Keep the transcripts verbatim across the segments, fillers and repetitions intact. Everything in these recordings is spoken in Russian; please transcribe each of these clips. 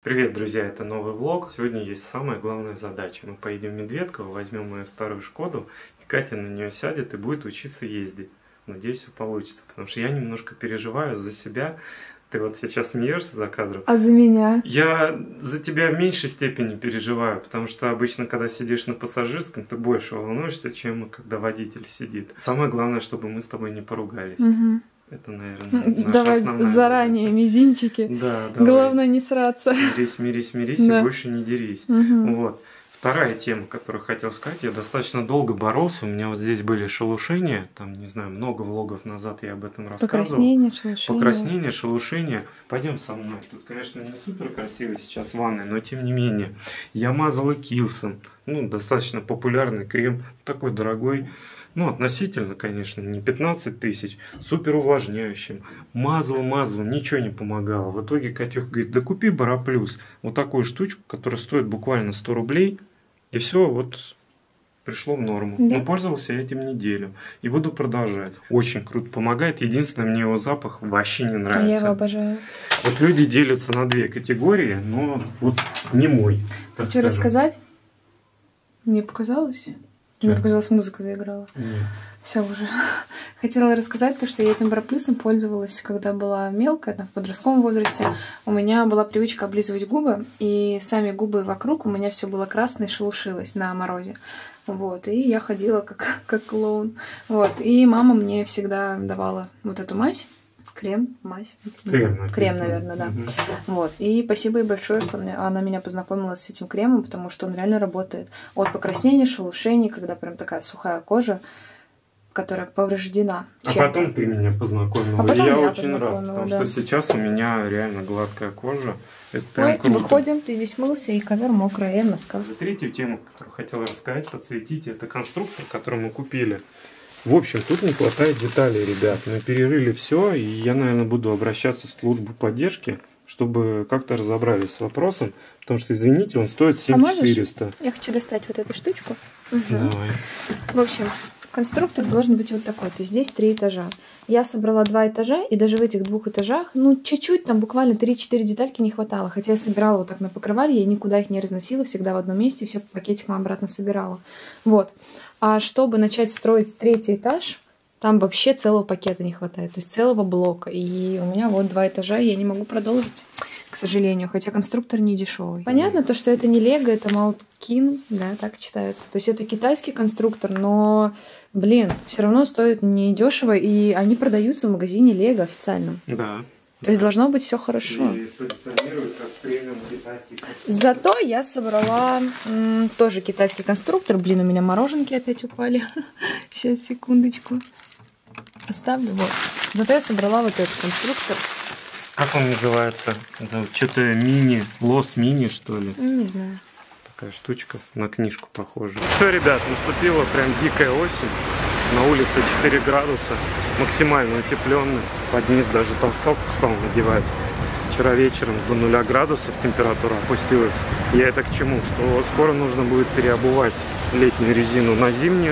Привет, друзья, это новый влог. Сегодня есть самая главная задача. Мы поедем в Медведково, возьмем мою старую Шкоду, и Катя на нее сядет и будет учиться ездить. Надеюсь, все получится, потому что я немножко переживаю за себя. Ты вот сейчас смеешься за кадром. А за меня? Я за тебя в меньшей степени переживаю, потому что обычно, когда сидишь на пассажирском, ты больше волнуешься, чем когда водитель сидит. Самое главное, чтобы мы с тобой не поругались. Угу. Это, наверное, наша Давай основная заранее задача. Мизинчики. Да, давай. Главное не сраться. Мирись, мирись, мирись, Да. и больше не дерись. Угу. Вот. Вторая тема, которую хотел сказать, я достаточно долго боролся, у меня вот здесь были шелушения, там, не знаю, много влогов назад я об этом рассказывал. Покраснение, шелушение. Покраснение, шелушение. Пойдем со мной. Тут, конечно, не супер красивый сейчас ванной, но тем не менее. Я мазал Экилсом, ну, достаточно популярный крем, такой дорогой. Ну, относительно, конечно, не пятнадцать тысяч, супер увлажняющим. Мазал, мазал, ничего не помогало. В итоге Катюха говорит, да купи Бараплюс. Вот такую штучку, которая стоит буквально сто рублей. И все, вот пришло в норму. Да. Но пользовался я этим неделю. И буду продолжать. Очень круто помогает. Единственное, мне его запах вообще не нравится. А я его обожаю. Вот люди делятся на две категории, но вот не мой. Ты что, рассказать? Мне показалось? Мне показалось, музыка заиграла. Нет. Все уже. Хотела рассказать то, что я этим Бараплюсом пользовалась, когда была мелкая, там, в подростковом возрасте. У меня была привычка облизывать губы, и сами губы вокруг у меня все было красное и шелушилось на морозе. Вот, и я ходила как, как клоун. Вот, и мама мне всегда давала вот эту мазь. Крем, мазь. Крем, Крем, наверное, да. Угу. Вот. И спасибо ей большое, что она меня познакомила с этим кремом, потому что он реально работает. От покраснения, шелушений, когда прям такая сухая кожа, которая повреждена. А чем-то. потом ты меня познакомила. А потом и я я очень рад, потому да. что сейчас у меня реально гладкая кожа. Это прям Ой, круто. выходим, ты здесь мылся, и ковер мокрый, я в носках. Третью тему, которую хотел рассказать, подсветить, это конструктор, который мы купили. В общем, тут не хватает деталей, ребят. Мы перерыли все, и я, наверное, буду обращаться в службу поддержки, чтобы как-то разобрались с вопросом, потому что, извините, он стоит семь тысяч четыреста. А я хочу достать вот эту штучку. Угу. Давай. В общем, конструктор должен быть вот такой. То есть здесь три этажа. Я собрала два этажа, и даже в этих двух этажах, ну, чуть-чуть, там буквально три-четыре детальки не хватало. Хотя я собирала вот так на покрывале, я никуда их не разносила, всегда в одном месте, все по пакетикам обратно собирала. Вот. А чтобы начать строить третий этаж, там вообще целого пакета не хватает, то есть целого блока. И у меня вот два этажа, и я не могу продолжить, к сожалению, хотя конструктор не дешевый. Понятно то, что это не Лего, это Маунткин, да, так читается. То есть это китайский конструктор, но, блин, все равно стоит недешево, и они продаются в магазине Лего официальном. Да. То есть должно быть все хорошо. И позиционируют как премиум китайский конструктор. Зато я собрала м, тоже китайский конструктор. Блин, у меня мороженки опять упали. Сейчас, секундочку. Оставлю. Вот. Зато я собрала вот этот конструктор. Как он называется? Что-то мини, лос мини, что ли? Не знаю. Такая штучка, на книжку похожа. Все, ребят, наступила прям дикая осень. На улице четыре градуса, максимально утепленно. Под низ даже толстовку стал надевать. Вчера вечером до нуля градусов температура опустилась. Я это к чему? Что скоро нужно будет переобувать летнюю резину на зимнюю.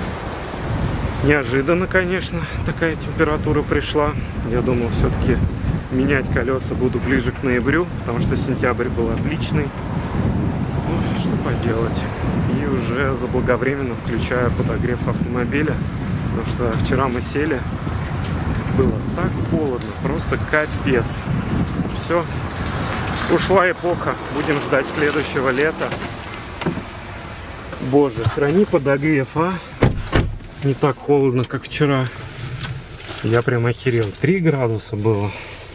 Неожиданно, конечно, такая температура пришла. Я думал, все-таки менять колеса буду ближе к ноябрю, потому что сентябрь был отличный. Ну, что поделать. И уже заблаговременно включаю подогрев автомобиля, потому что вчера мы сели, было так холодно, просто капец. Все, ушла эпоха, будем ждать следующего лета. Боже, храни подогрев, а? Не так холодно, как вчера. Я прям охерел. три градуса было.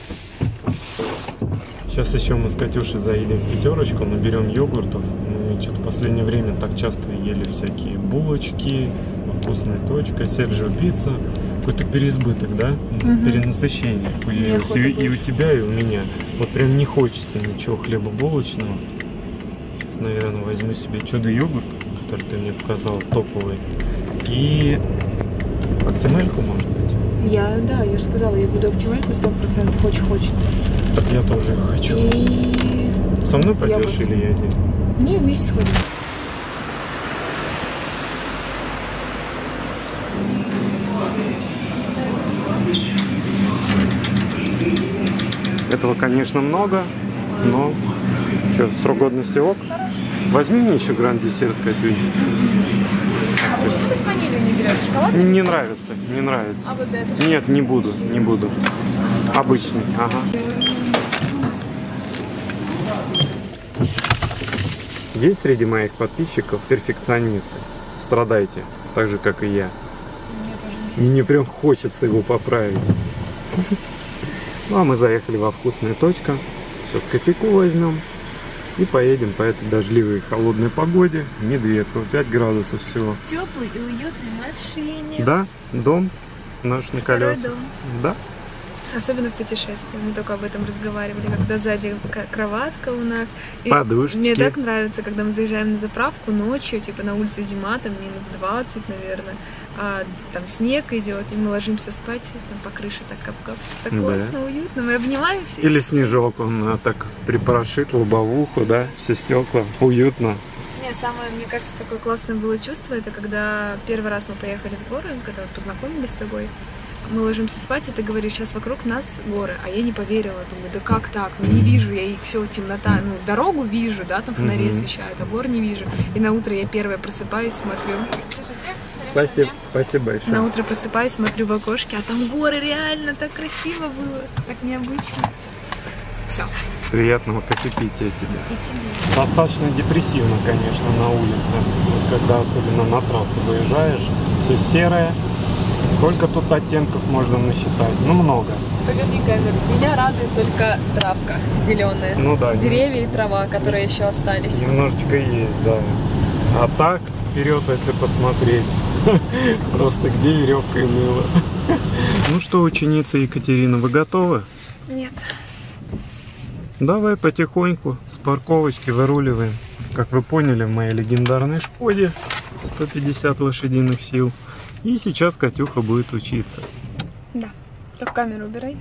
Сейчас еще мы с Катюшей заедем в пятерочку, наберем йогуртов. Мы что-то в последнее время так часто ели всякие булочки, вкусная точка, Серджио пицца. Какой-то переизбыток, да? Угу. Перенасыщение появилось и, и у тебя, и у меня. Вот прям не хочется ничего хлебобулочного. Сейчас, наверное, возьму себе чудо-йогурт, который ты мне показал, топовый. И актимельку, может быть? Я, да, я же сказала, я буду актимельку сто процентов, очень хочется. Так я тоже хочу. И... Со мной пойдешь или я один? Не, вместе сходим. Этого, конечно, много. Ну, что, срок годности ок? Возьми мне еще гранд-десерт, Катюнь. А почему ты с ванилью не берешь? Шоколадный? Не нравится, не нравится. А вот это? Нет, не буду, не буду. Обычный, ага. Есть среди моих подписчиков перфекционисты. Страдайте, так же, как и я. Мне прям хочется его поправить. Ну, а мы заехали во вкусную точку. Сейчас кофейку возьмем и поедем по этой дождливой и холодной погоде. Медведку, пять градусов всего. Теплой и уютной машине. Да, дом наш на колесах. Дом. Да. Особенно в путешествии. Мы только об этом разговаривали, когда сзади кроватка у нас. И подушечки. Мне так нравится, когда мы заезжаем на заправку ночью, типа на улице зима, там минус двадцать, наверное, а там снег идет, и мы ложимся спать, там по крыше так кап-кап. Так да. классно, уютно, мы обнимаемся. Или снежок, он а, так припорошит лобовуху, да, все стекла, уютно. Нет, самое, мне кажется, такое классное было чувство, это когда первый раз мы поехали в горы, когда вот познакомились с тобой. Мы ложимся спать, и ты говоришь, сейчас вокруг нас горы, а я не поверила, думаю, да как так, ну не вижу я их, все, темнота, ну дорогу вижу, да, там фонари освещают, а гор не вижу, и на утро я первая просыпаюсь, смотрю. Спасибо, спасибо большое. На утро просыпаюсь, смотрю в окошке, а там горы, реально так красиво было, так необычно. Все. Приятного кофепития тебе. И тебе. Достаточно депрессивно, конечно, на улице, вот когда особенно на трассу выезжаешь, все серое. Сколько тут оттенков можно насчитать? Ну, много. Поверни камеру. Меня радует только травка зеленая. Ну да. Деревья и трава, которые еще остались. Немножечко есть, да. А так, вперед, если посмотреть. Просто где веревка и мыло. Ну что, ученица Екатерина, вы готовы? Нет. Давай потихоньку с парковочки выруливаем. Как вы поняли, в моей легендарной Шкоде сто пятьдесят лошадиных сил. И сейчас Катюха будет учиться. Да. Так камеру убирай.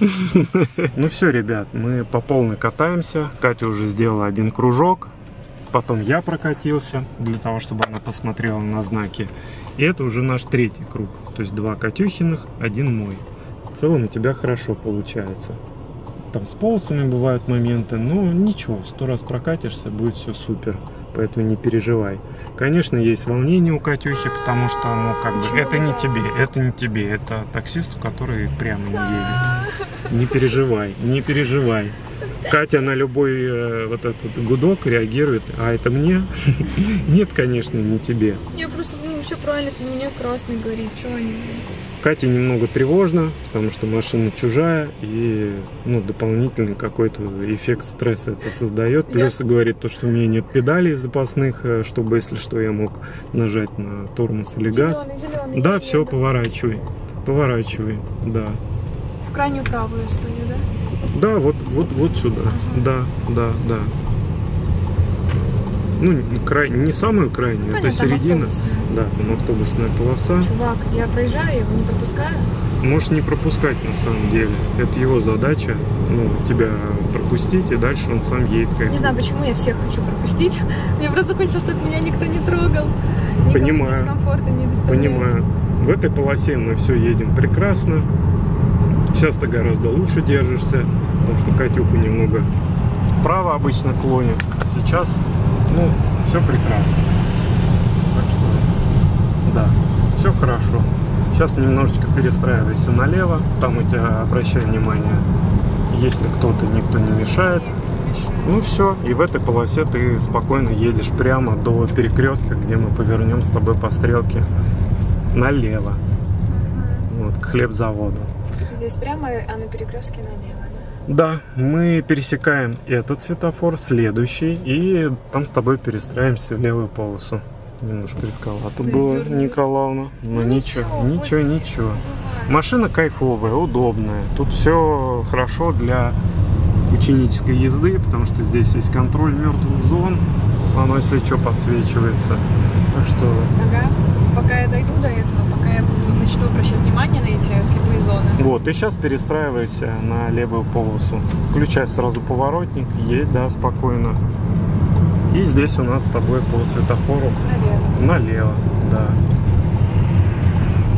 Ну все, ребят, мы по полной катаемся. Катя уже сделала один кружок. Потом я прокатился, для того, чтобы она посмотрела на знаки. И это уже наш третий круг. То есть два Катюхиных, один мой. В целом у тебя хорошо получается. Там с полосами бывают моменты, но ничего, сто раз прокатишься, будет все супер. Поэтому не переживай. Конечно, есть волнение у Катюхи, потому что, ну, как бы, это не тебе, это не тебе, это таксисту, который прямо не едет. Не переживай, не переживай. Катя на любой э, вот этот гудок реагирует, а это мне? Нет, конечно, не тебе. Я просто, ну, все правильно, на меня красный горит, что они, блин. Кате немного тревожно, потому что машина чужая, и, ну, дополнительный какой-то эффект стресса это создает. Плюс я... говорит то, что у меня нет педалей запасных, чтобы, если что, я мог нажать на тормоз или газ. Зеленый, зеленый, да, все, еду. поворачивай, поворачивай, да. В крайнюю правую стою, да? Да, вот, вот, вот сюда, ага. да, да, да. Ну, край... не самую крайнюю, ну, это середина. Да, там автобусная полоса. Чувак, я проезжаю, его не пропускаю. Можешь не пропускать на самом деле. Это его задача, ну, тебя пропустить, и дальше он сам едет кайфует. Не знаю, почему я всех хочу пропустить. Мне просто хочется, чтобы меня никто не трогал. Никому Понимаю. Дискомфорта не доставляет. Понимаю. В этой полосе мы все едем прекрасно. Сейчас ты гораздо лучше держишься, потому что Катюху немного вправо обычно клонит. Сейчас, ну, все прекрасно. Так что, да, все хорошо. Сейчас немножечко перестраивайся налево. Там у тебя, обращай внимание, если кто-то, никто не мешает. Ну все, и в этой полосе ты спокойно едешь прямо до перекрестка, где мы повернем с тобой по стрелке налево. Вот, к хлебзаводу. Здесь прямо, а на перекрестке налево, да? Да, мы пересекаем этот светофор, следующий, и там с тобой перестраиваемся в левую полосу. Немножко рисковато было, Николаевна. Но ну, ничего, ничего, ничего. ничего. Машина кайфовая, удобная. Тут все хорошо для ученической езды, потому что здесь есть контроль мертвых зон. Оно, если что, подсвечивается. Так что... Ага. Пока я дойду до этого, пока я буду, начну обращать внимание на эти слепые зоны. Вот, и сейчас перестраивайся на левую полосу. Включай сразу поворотник, едь, да, спокойно. И здесь у нас с тобой по светофору налево. Налево, да.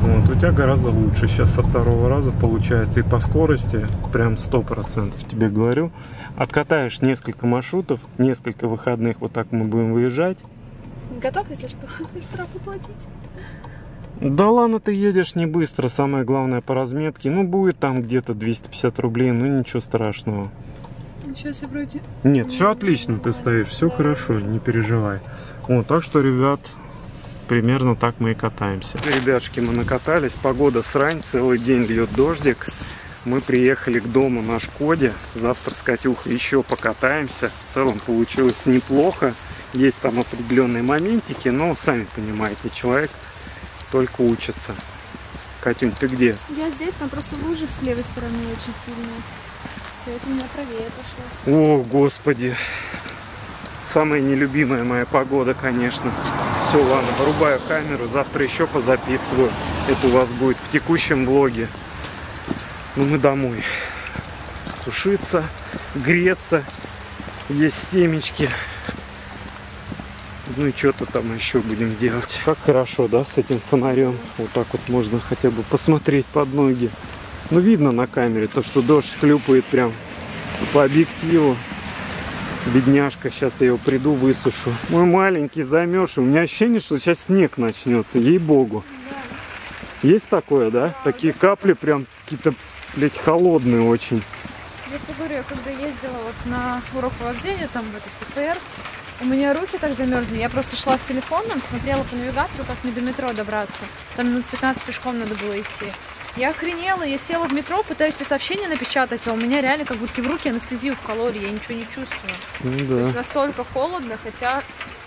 Вот, у тебя гораздо лучше сейчас со второго раза получается, и по скорости прям сто процентов тебе говорю. Откатаешь несколько маршрутов, несколько выходных, вот так мы будем выезжать. Готов, если что, штрафы платить? Да ладно, ты едешь не быстро, самое главное по разметке. Ну, будет там где-то двести пятьдесят рублей, ну ничего страшного. Сейчас я вроде... Нет, все отлично, ты стоишь, все хорошо, не переживай. Вот, так что, ребят, примерно так мы и катаемся. Ребятушки, мы накатались, погода срань, целый день льет дождик. Мы приехали к дому на Шкоде, завтра с Катюхой еще покатаемся. В целом получилось неплохо, есть там определенные моментики, но, сами понимаете, человек только учится. Катюнь, ты где? Я здесь, там просто лужи с левой стороны очень сильные. Поэтому я правее пошла. О, господи. Самая нелюбимая моя погода, конечно. Все, ладно, вырубаю камеру, завтра еще позаписываю. Это у вас будет в текущем влоге. Ну, мы домой. Сушиться, греться, есть семечки. Ну и что-то там еще будем делать. Как хорошо, да, с этим фонарем. Вот так вот можно хотя бы посмотреть под ноги. Ну, видно на камере то, что дождь хлюпает прям по объективу. Бедняжка, сейчас я его приду, высушу. Мой маленький замерзший. У меня ощущение, что сейчас снег начнется, ей-богу. Да. Есть такое, да? Да, такие да. Капли прям какие-то, блядь, холодные очень. Я тебе говорю, я когда ездила вот на урок вождения, там в этот ПТР, у меня руки так замерзли. Я просто шла с телефоном, смотрела по навигатору, как мне до метро добраться. Там минут пятнадцать пешком надо было идти. Я охренела, я села в метро, пытаюсь тебе сообщение напечатать, а у меня реально как будто в руки анестезию в калории, я ничего не чувствую. Ну, да. То есть настолько холодно, хотя,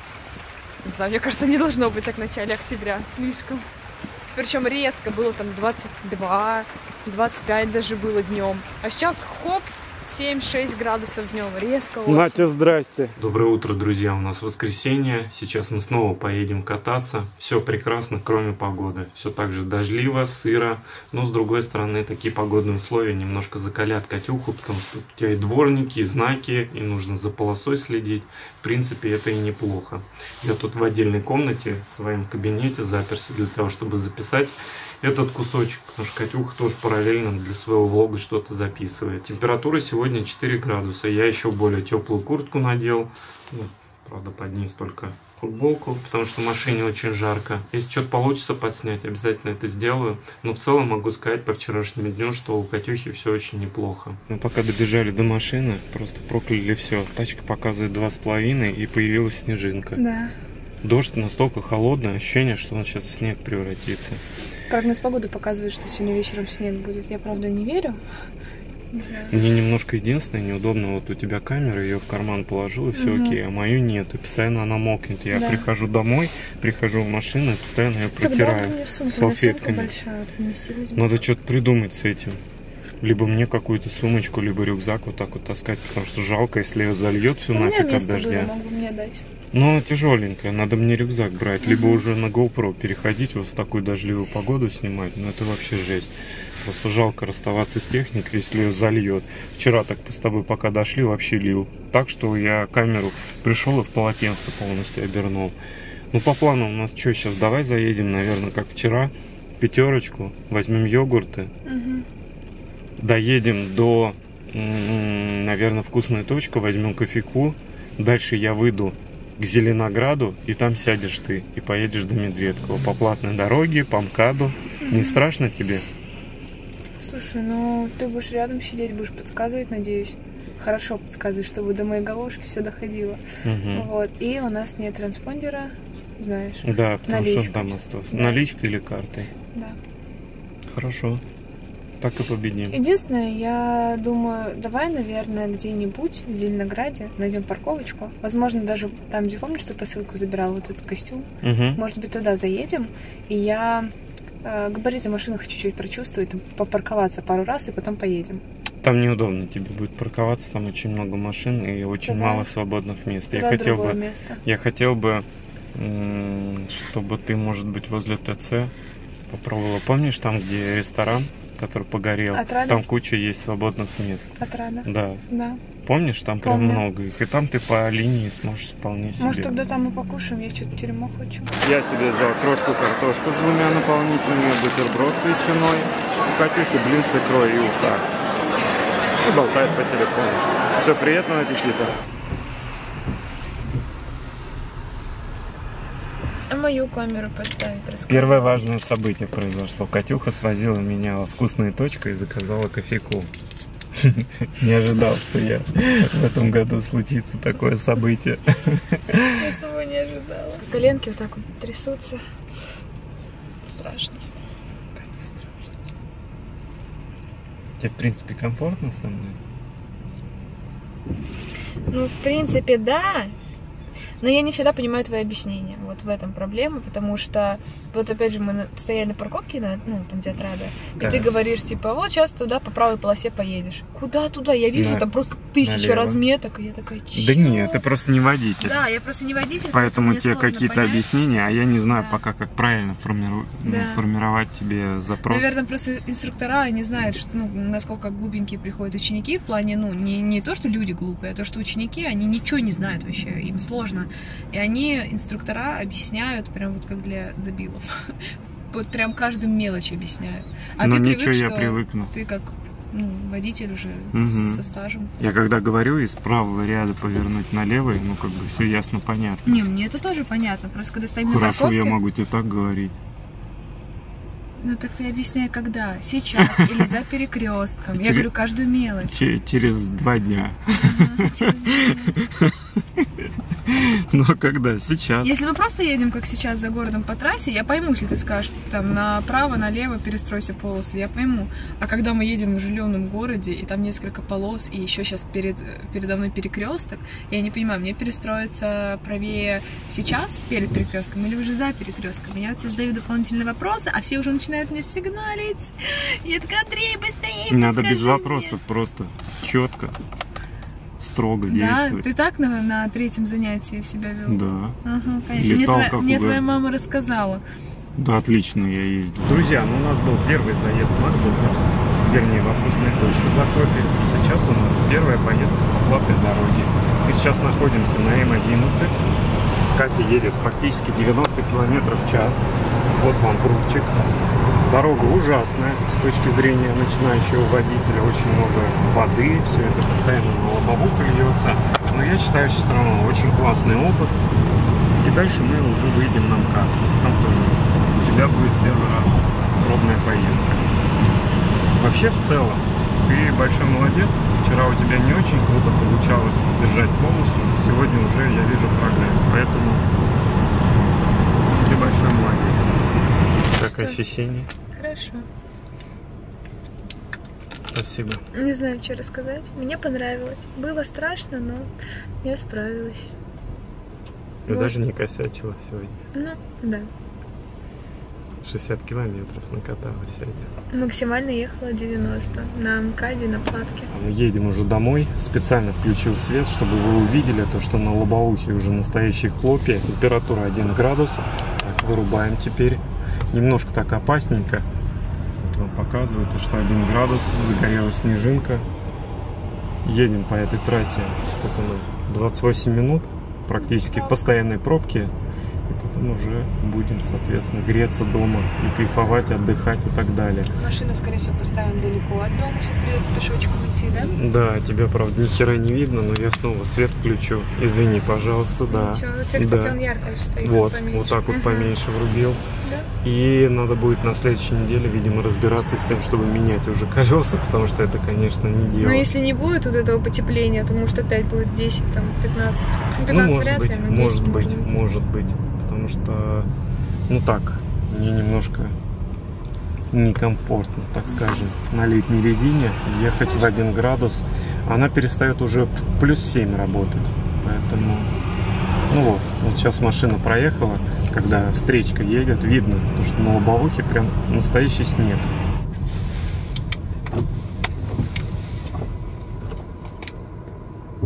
не знаю, мне кажется, не должно быть так в начале октября, слишком. Причем резко было там двадцать два, двадцать пять даже было днем, а сейчас хоп, семь-шесть градусов днем, резко очень. Натя, здрасте. Доброе утро, друзья, у нас воскресенье, сейчас мы снова поедем кататься. Все прекрасно, кроме погоды. Все так же дождливо, сыро, но с другой стороны, такие погодные условия немножко закалят Катюху, потому что у тебя и дворники, и знаки, и нужно за полосой следить. В принципе, это и неплохо. Я тут в отдельной комнате, в своем кабинете заперся для того, чтобы записать этот кусочек, потому что Катюха тоже параллельно для своего влога что-то записывает. Температура сегодня четыре градуса. Я еще более теплую куртку надел. Ну, правда, под ней только футболку, потому что в машине очень жарко. Если что-то получится подснять, обязательно это сделаю. Но в целом могу сказать по вчерашнему дню, что у Катюхи все очень неплохо. Мы пока добежали до машины, просто прокляли все. Тачка показывает два с половиной, и появилась снежинка. Да. Дождь настолько холодный, ощущение, что он сейчас в снег превратится. Прогноз погоды показывает, что сегодня вечером снег будет. Я, правда, не верю. Не знаю. Мне немножко единственное неудобно, вот у тебя камера, ее в карман положил, и все угу. окей, а мою нет, и постоянно она мокнет. Я да. прихожу домой, прихожу в машину, и постоянно ее протираю салфетками. Надо что-то придумать с этим. Либо мне какую-то сумочку, либо рюкзак вот так вот таскать, потому что жалко, если ее зальет всю нафиг от дождя. Было, могу мне дать. Но тяжеленькая, надо мне рюкзак брать, uh-huh. либо уже на GoPro переходить, вот в такую дождливую погоду снимать, ну это вообще жесть. Просто жалко расставаться с техникой, если ее зальет. Вчера так с тобой пока дошли, вообще лил. Так что я камеру пришел и в полотенце полностью обернул. Ну по плану у нас что сейчас, давай заедем, наверное, как вчера, пятерочку, возьмем йогурты, uh-huh. доедем до, наверное, вкусная точка, возьмем кофейку, дальше я выйду к Зеленограду, и там сядешь ты, и поедешь до Медведкова по платной дороге, по МКАДу. Mm-hmm. Не страшно тебе? Слушай, ну ты будешь рядом сидеть, будешь подсказывать, надеюсь. Хорошо подсказывать, чтобы до моей головушки все доходило. Mm-hmm. Вот. И у нас нет транспондера, знаешь. Да, потому наличкой. Что там осталось. Да. Наличкой или картой? Да. Хорошо. Так и победим. Единственное, я думаю, давай, наверное, где-нибудь в Зеленограде найдем парковочку. Возможно, даже там, где, помнишь, что посылку забирал, вот этот костюм. Угу. Может быть, туда заедем, и я э, габариты машины хочу чуть-чуть прочувствовать, там, попарковаться пару раз, и потом поедем. Там неудобно тебе будет парковаться, там очень много машин и очень Тогда мало свободных мест. Я хотел бы, место. я хотел бы, чтобы ты, может быть, возле ТЦ попробовала. Помнишь, там, где ресторан? который погорел. Отрада? Там куча есть свободных мест. Отрада? Да. Да. Помнишь, там прям Помню. много их. И там ты по линии сможешь вполне себе. Может, тогда там и покушаем? Я что-то теремок хочу. Я себе взял крошку картошку с двумя наполнителями, бутерброд с ветчиной, у Катюхи блин с икрой и уха. И болтает по телефону. Все, приятного аппетита. А мою камеру поставить, рассказать? Первое важное событие произошло. Катюха свозила меня во вкусную точку и заказала кофейку. Не ожидал, что я в этом году случится такое событие. Я сама не ожидала. Коленки вот так вот трясутся. Страшно. Да не страшно. Тебе, в принципе, комфортно со мной? Ну, в принципе, да. Но я не всегда понимаю твои объяснения. Вот в этом проблема, потому что вот опять же мы стояли на парковке, на, ну, там где Отрада, да. И ты говоришь, типа, вот сейчас туда по правой полосе поедешь. Куда туда? Я вижу, на... там просто тысяча налево. Разметок, и я такая, чё? Да нет, ты просто не водитель. Да, я просто не водитель. Поэтому тебе какие-то понять. объяснения, а я не знаю Да. пока, как правильно формиру... Да. формировать тебе запрос. Наверное, просто инструктора не знают, что, ну, насколько глупенькие приходят ученики в плане, ну, не, не то, что люди глупые, а то, что ученики, они ничего не знают вообще, им сложно. И они, инструктора, объясняют прям вот как для дебилов. Вот прям каждую мелочь объясняют. А ну ты ничего, привык, я что привыкну. ты как, ну, водитель уже Угу. со стажем. Я когда говорю из правого ряда повернуть на левый, ну как бы все ясно, понятно. Не, мне это тоже понятно. Просто когда стоим на Хорошо, парковке... я могу тебе так говорить. Ну так ты объясняй, когда? Сейчас или за перекрестком? Я Через- говорю каждую мелочь. Че- через два дня. Ага, через две недели. Но когда? Сейчас. Если мы просто едем, как сейчас, за городом по трассе, я пойму, если ты скажешь, там, направо, налево перестройся полосу, я пойму. А когда мы едем в оживленном городе, и там несколько полос, и еще сейчас перед, передо мной перекресток, я не понимаю, мне перестроиться правее сейчас, перед перекрестком, или уже за перекрестком? Я вот тебе задаю дополнительные вопросы, а все уже начинают мне сигналить. И я такая, Андрей, быстрее, Надо без подскажи вопросов, мне. просто четко, строго Да, действовать. ты так на, на третьем занятии себя вел? Да. Ага, конечно. Мне, Летал твоя, как мне угорелый. твоя мама рассказала. Да, отлично я ездил. Друзья, ну у нас был первый заезд в Макдональдс, вернее, во вкусную точку за кофе. И сейчас у нас первая поездка по платной дороге. Мы сейчас находимся на эм одиннадцать. Катя едет практически девяносто километров в час. Вот вам пруфчик. Дорога ужасная с точки зрения начинающего водителя. Очень много воды, все это постоянно на лобовуху льется. Но я считаю, что все равно очень классный опыт. И дальше мы уже выйдем на МКАД. Там тоже у тебя будет первый раз пробная поездка. Вообще, в целом, ты большой молодец. Вчера у тебя не очень круто получалось держать полосу. Сегодня уже я вижу прогресс. Поэтому ты большой молодец. Как Что? ощущение? Хорошо. Спасибо. Не знаю, что рассказать. Мне понравилось. Было страшно, но я справилась. Я Вот. даже не косячила сегодня. Ну, да. шестьдесят километров накатала сегодня. Максимально ехала девяносто. На МКАДе, на платке. Мы едем уже домой. Специально включил свет, чтобы вы увидели то, что на лобовухе уже настоящие хлопья. Температура один градус. Так, вырубаем теперь. Немножко так опасненько. Вот вам показываю то, что один градус. Загорелась снежинка. Едем по этой трассе. Сколько нам? двадцать восемь минут. Практически в постоянной пробке. И потом уже будем, соответственно, греться дома и кайфовать, отдыхать и так далее. Машину, скорее всего, поставим далеко от дома. Сейчас придется пешочком идти, да? Да, тебя, правда, ни хера не видно, но я снова свет включу. Извини, пожалуйста, да. Ничего. У тебя, кстати, Да. он ярко очень стоит. Вот, поменьше. вот так вот Мгм. поменьше врубил. Да? И надо будет на следующей неделе, видимо, разбираться с тем, чтобы менять уже колеса, потому что это, конечно, не дело. Но если не будет вот этого потепления, то может опять будет десять, там, пятнадцать. Ну, Ну, пятнадцать может вряд быть, ли, но может десять быть, может быть. может быть. Потому что, ну так, мне немножко некомфортно, так скажем, на летней резине ехать в один градус. Она перестает уже в плюс семь работать. Поэтому, ну вот, вот сейчас машина проехала, когда встречка едет, видно, то, что на лобовухе прям настоящий снег.